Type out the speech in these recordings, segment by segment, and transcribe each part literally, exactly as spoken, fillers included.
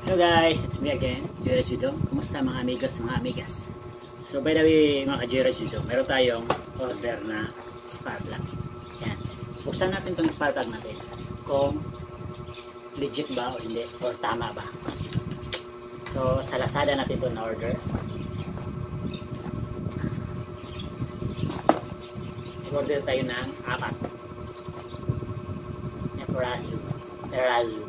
Hello guys, it's me again, Jira Judo. Kumusta mga amigos, mga amigas? So by the way mga ka-Jira Judo, meron tayong order na spark plug. Yan. Buksan natin itong spark plug natin kung legit ba o hindi, or tama ba. So sa Lazada natin ito na order. Order tayo ng apat. Terazu. Terazu.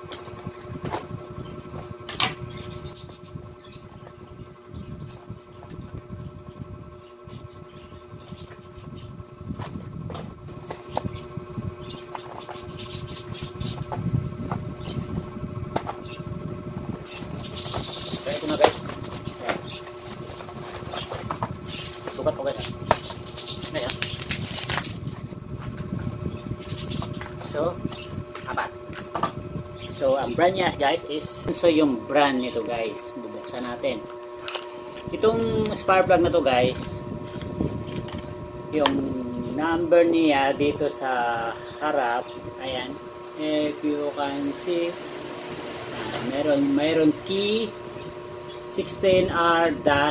Ito na guys. Sukat ko guys. Ayan. So, apat. So, ang brand niya guys is, so yung brand nito guys, bubuksan natin. Itong spark plug na to guys, yung number niya dito sa harap, ayan, if you can see, uh, meron, meron key sixteen R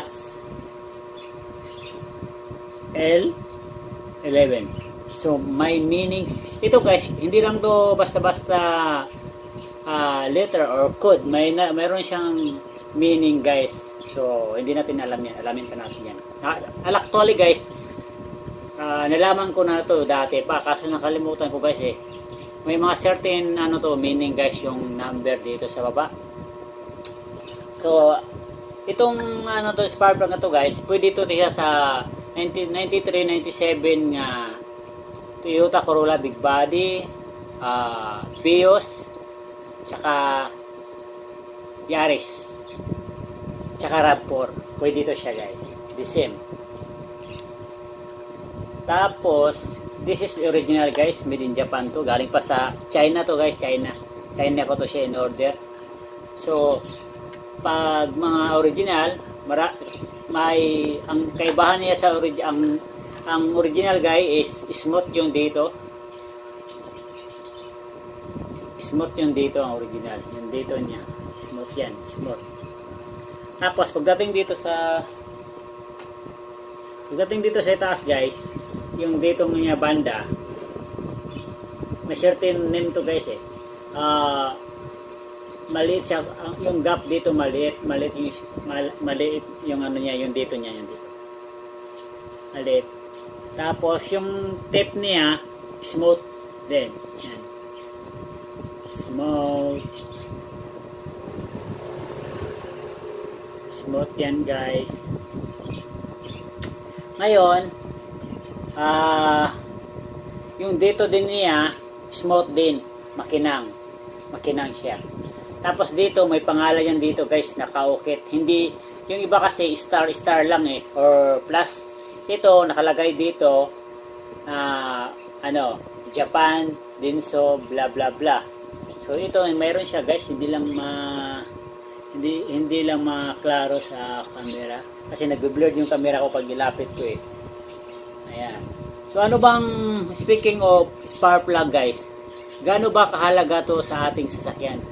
L eleven. So may meaning ito guys, hindi lang to basta-basta uh, letter or code, may na, mayroon siyang meaning guys. So hindi natin alam yan, alamin pa natin yan. Actually guys, uh, nalaman ko na to dati pa, kaso nakalimutan ko guys eh. May mga certain ano to meaning guys, yung number dito sa baba. So itong ano to spark plug na to guys, pwede ito tiya sa nineteen ninety-three ninety-seven nga Toyota Corolla Big Body, uh, Vios, saka Yaris, saka RAV four. Pwede ito siya guys, the same. Tapos this is original guys, made in Japan to, galing pa sa China to guys, China China ko to siya in order. So pag mga original, mara, may ang kaibahan niya sa orig, ang ang original guy is smooth yung dito. Smooth yung dito ang original. Yung dito niya, smooth yan, smooth. Tapos pagdating dito sa pagdating dito sa taas guys, yung dito niya banda, may certain name to guys eh. Ah uh, maliit siya, yung gap dito maliit, maliit yung mal, maliit yung ano niya, yung dito niya, yung dito. Maliit. Tapos yung tip niya smooth din. Yan. Smooth. Smooth yan guys. Ngayon, ah uh, yung dito din niya smooth din, makinang. Makinang siya. Tapos dito may pangalan yan dito guys, nakaukit. Hindi, yung iba kasi star star lang eh, or plus. Ito nakalagay dito na uh, ano, Japan, Dinso, bla bla bla. So ito mayroon siya guys, hindi lang ma hindi hindi lang maklaro sa camera kasi nagbe-blur yung camera ko pag ilapit ko eh. Ayan. So ano bang, speaking of spark plug guys, gaano ba kahalaga to sa ating sasakyan?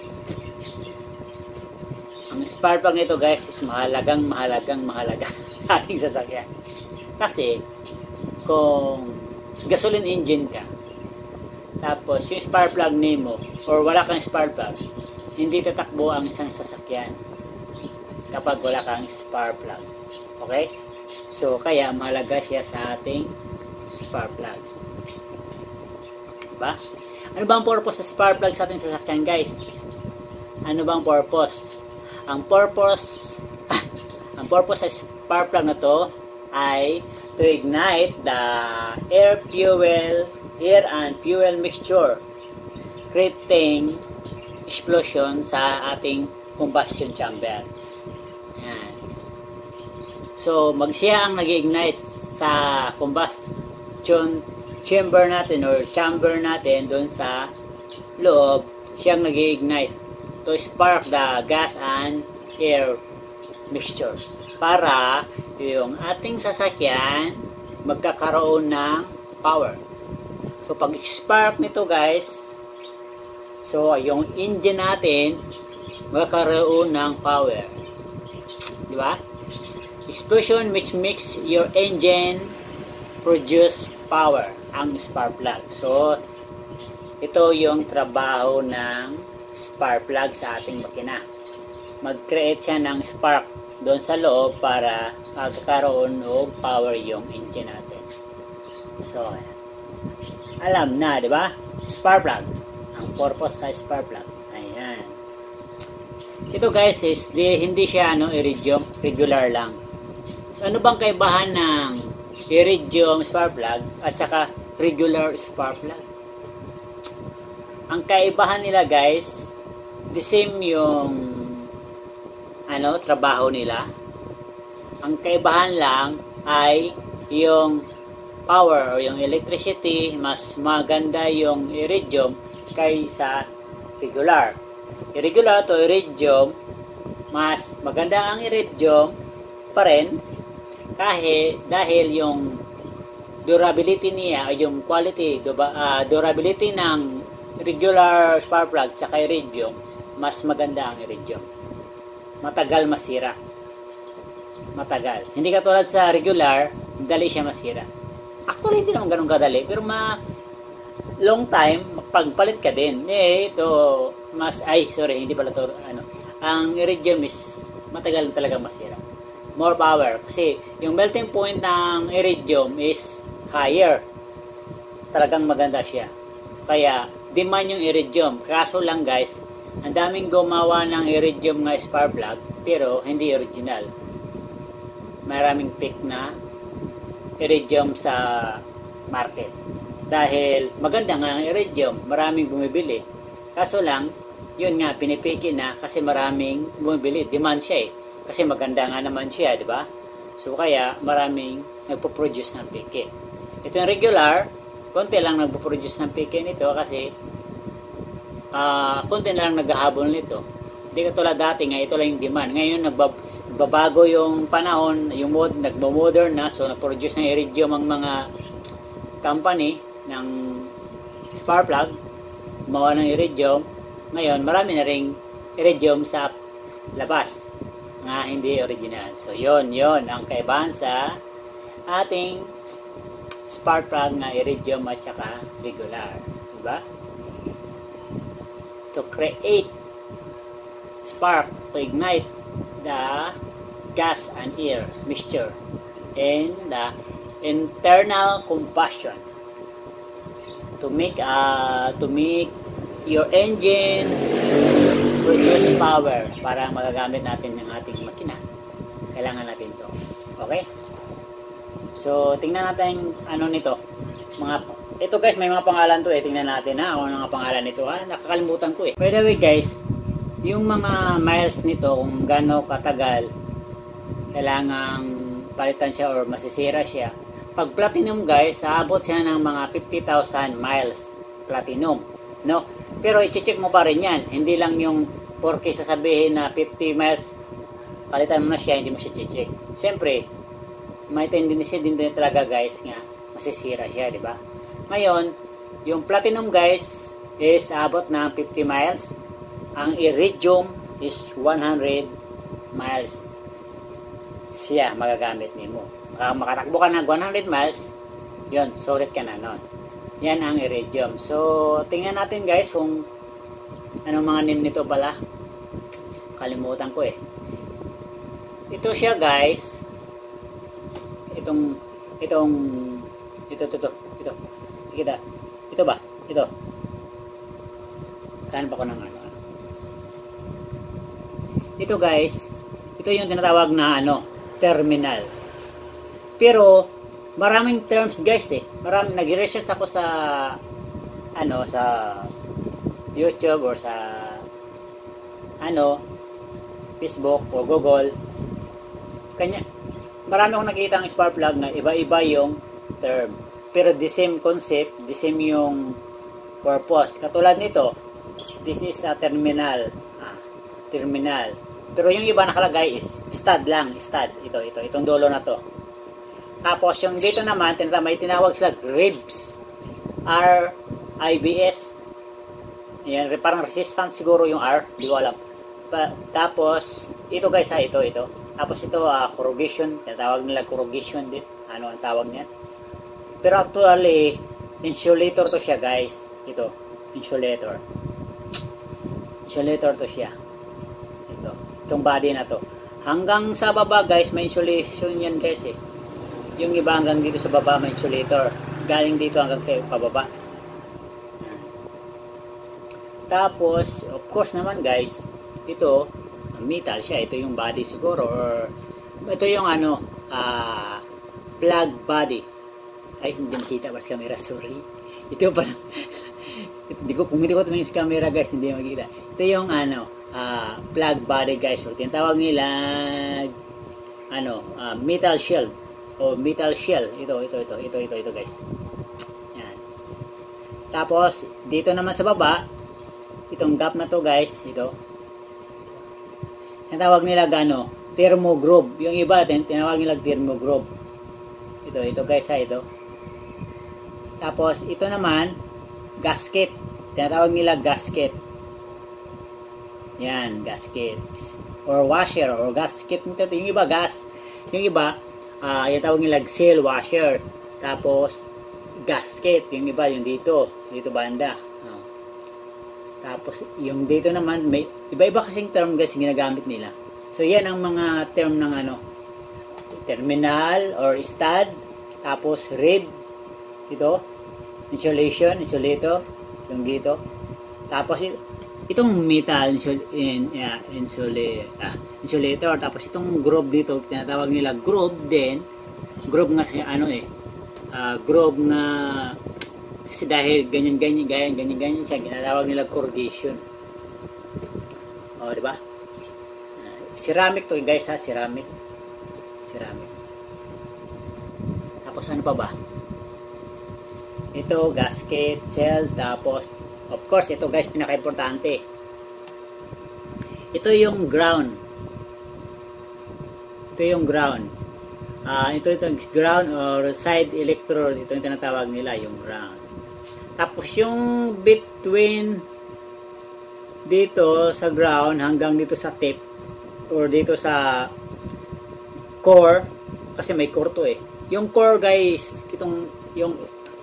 Ang spark plug nito guys is mahalagang mahalagang mahalaga sa ating sasakyan. Kasi kung gasoline engine ka, tapos yung spark plug nemo or wala kang spark plug, hindi tatakbo ang isang sasakyan kapag wala kang spark plug. Okay? So kaya mahalaga siya sa ating spark plug. Diba? Ano ba ang purpose sa spark plug sa ating sasakyan guys? Ano bang purpose? Ang purpose ang purpose sa spark plug na to ay to ignite the air fuel air and fuel mixture, creating explosion sa ating combustion chamber. Yan. So magsiya ang nag-ignite sa combustion chamber natin or chamber natin doon sa loob, siyang nag-ignite to spark the gas and air mixture para yung ating sasakyan magkakaroon ng power. So pag spark nito guys, so yung engine natin magkakaroon ng power. Di ba? Explosion which makes your engine produce power, ang spark plug. So, ito yung trabaho ng spark plug sa ating makina. Mag-create siya ng spark doon sa loob para magkakaroon ng power yung engine natin. So, alam na, di ba? Spark plug. Ang purpose sa spark plug. Ayan. Ito guys is di, hindi siya ano, iridium, regular lang. So, ano bang kaibahan ng iridium spark plug at saka regular spark plug? Ang kaibahan nila guys, the same yung ano, trabaho nila. Ang kaibahan lang ay yung power o yung electricity, mas maganda yung iridium kaysa regular. Irregular to iridium, mas maganda ang iridium pa rin kahit dahil yung durability niya, yung quality, uh, durability ng regular spark plug sa iridium, mas maganda ang iridium. Matagal masira. Matagal. Hindi katulad sa regular, dali siya masira. Actually, hindi naman ganun kadali, pero ma long time, pagpalit ka din. Eh, ito, mas, ay, sorry, hindi pala to, ano, ang iridium is matagal talaga masira. More power. Kasi, yung melting point ng iridium is higher. Talagang maganda siya. Kaya, demand yung iridium. Kaso lang guys, ang daming gumawa ng iridium nga spark plug, pero hindi original. Maraming pick na iridium sa market. Dahil maganda nga ang iridium, maraming bumibili. Kaso lang, yun nga, pinipiki na kasi maraming bumibili. Demand siya eh. Kasi maganda nga naman siya, di ba? So kaya maraming nagpo-produce ng piki. Ito yung regular, konti lang nagpo-produce ng piki nito kasi uh, konti lang naghahabol nito. Hindi katulad dati nga, ito lang yung demand. Ngayon nagbab nagbabago yung panahon, yung mod, nagmo-modern na, so nag-produce ng iridium ang mga company ng spark plug, gumawa ng iridium. Ngayon, marami na ring iridium sa labas nga hindi original. So, yon yon ang kaibahan sa ating spark plug na iridium at saka regular. Diba? To create spark, to ignite the gas and air mixture in the internal combustion to make uh, to make your engine produce power para magagamit natin ng ating makina. Kailangan natin to. Okay? So, tingnan natin ano nito. Mga ito guys, may mga pangalan to eh. Tingnan natin ha. Ano nga pangalan nito ha? Nakakalimutan ko eh. By the way guys, yung mga miles nito kung gaano katagal kailangang palitan siya or masisira siya. Pag platinum guys, aabot siya ng mga fifty thousand miles platinum, no? Pero i-check mo pa rin yan. Hindi lang yung porke sasabihin na fifty miles palitan mo na siya, hindi mo siya i-check. Siyempre, may tendency din din talaga guys nga masisira siya, di ba? Ngayon, yung platinum guys is aabot ng fifty miles. Ang iridium is one hundred miles siya magagamit nimo. Uh, makatakbo ka ng one hundred miles, yun, solid ka na nun. Yan ang iridium. So, tingnan natin guys kung anong mga name nito pala. Kalimutan ko eh. Ito siya guys. Itong, itong, ito, ito, ito, ito. Kita. Ito ba? Ito. Kahan pa ko ng ano. Ito guys, ito yung tinatawag na ano, terminal. Pero maraming terms guys eh. Maraming nag-research ako sa ano sa YouTube or sa ano Facebook o Google. Kanya marami akong nakita ang spark plug na iba-iba yung term. Pero the same concept, the same yung purpose. Katulad nito, this is a terminal. Ah, terminal. Pero yung iba nakalagay is stud lang, stud. Ito, ito, itong dulo na to. Tapos yung dito naman, may tinawag sila ribs. R I B S. Yan, parang resistance siguro yung R. Di ko alam. Pa, tapos, ito guys ha, ito, ito. Tapos ito, uh, corrugation. Tawag nila corrugation din. Ano ang tawag niya? Pero actually, insulator to siya guys. Ito, insulator. Insulator to siya. Ito, itong body na to. Hanggang sa baba guys, may insulation yan guys eh. Yung iba hanggang dito sa baba may insulator. Galing dito hanggang kay pababa. Tapos, of course naman guys, ito, metal siya. Ito yung body siguro. Or, ito yung ano, uh, plug body. Ay, hindi makita ba sa camera? Sorry. Ito pala. Hindi ko, kung hindi ko tumingin sa camera guys, hindi makita. Ito yung ano, uh, plug body guys. So, tinatawag nila, ano, uh, metal shield. O metal shell. Ito, ito, ito, ito, ito, ito guys. Yan. Tapos, dito naman sa baba, itong gap na to guys, ito. Tinatawag nila gano, thermogroove. Yung iba, tinatawag nila thermogroove. Ito, ito guys ha, ito. Tapos, ito naman, gasket. Tinatawag nila gasket. Yan, gasket. Or washer, or gasket. Yung iba, gas. Yung iba, uh, yung tawag nila seal washer. Tapos, gasket. Yung iba, yung dito. Dito banda. Tapos, yung dito naman, may iba-iba kasing term guys ginagamit nila. So, yan ang mga term ng ano, terminal or stud. Tapos, rib. Ito. Insulation, insulator. Yung dito. Tapos, itong metal insul in, yeah, insula ah, insulator. Tapos, itong groove dito, tinatawag nila groove din. Groove nga siya, ano eh. Uh, groove na kasi dahil ganyan ganyan ganyan ganyan ganyan siya, ginatawag nila corrugation. Oh, di ba? Uh, ceramic to guys ha, ceramic. Ceramic. Tapos ano pa ba? Ito gasket, cell, tapos of course ito guys pinaka-importante. Ito yung ground. Ito yung ground. Ah, uh, ito itong ground or side electrode, ito yung tinatawag nila yung ground. Tapos yung between dito sa ground hanggang dito sa tip or dito sa core, kasi may core to eh. Yung core guys, itong yung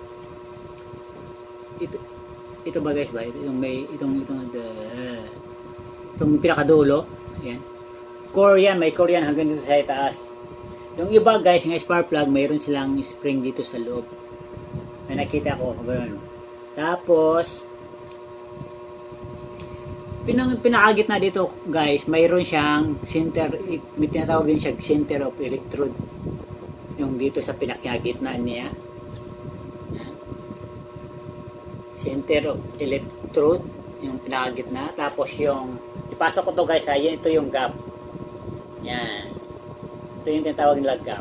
ito ito ba guys ba? Ito yung may itong itong the, itong pinakadulo, ayan. Core yan, may core yan hanggang dito sa itaas. Yung iba guys, yung spark plug, mayroon silang spring dito sa loob. May nakita ko ganoon. Tapos, pinang, pinakagitna dito guys, mayroon siyang center, may tinatawag din siya center of electrode. Yung dito sa pinakagitna niya. Center of electrode, yung pinakagitna. Tapos yung, ipasok ko to guys ha, yan, ito yung gap. Yan. Ito yung tinatawag nila gap.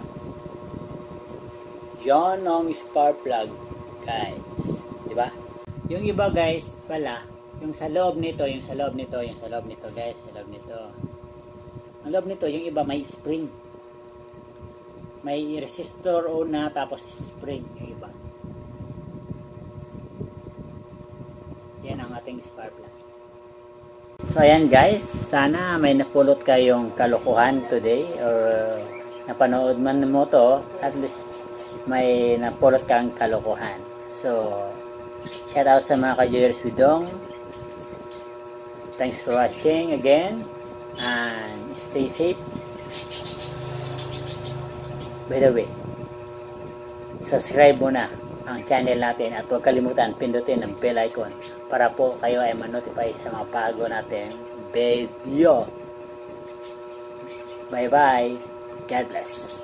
Yan ang spark plug guys. Diba? Yung iba guys pala, yung sa loob nito, yung sa loob nito, yung sa loob nito guys, sa loob nito. Ang loob nito, yung iba may spring. May resistor una, tapos spring, yung iba. Yan ang ating spark plug. So ayan guys, sana may napulot kayong kalokohan today or napanood man mo to, at least may napulot kang kalokohan. So, shout out sa mga ka-joyers Widong. Thanks for watching again and stay safe. By the way, subscribe muna ang channel natin at huwag kalimutan pindutin ang bell icon para po kayo ay ma-notify sa mga bago natin video. Bye bye. God bless.